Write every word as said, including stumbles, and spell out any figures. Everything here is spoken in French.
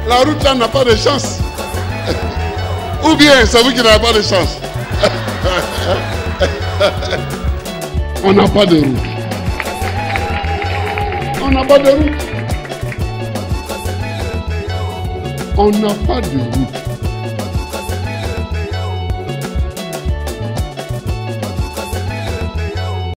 La route là n'a pas de chance. Ou bien c'est vous qui n'avez pas de chance. On n'a pas de route. On n'a pas de route. On n'a pas de route.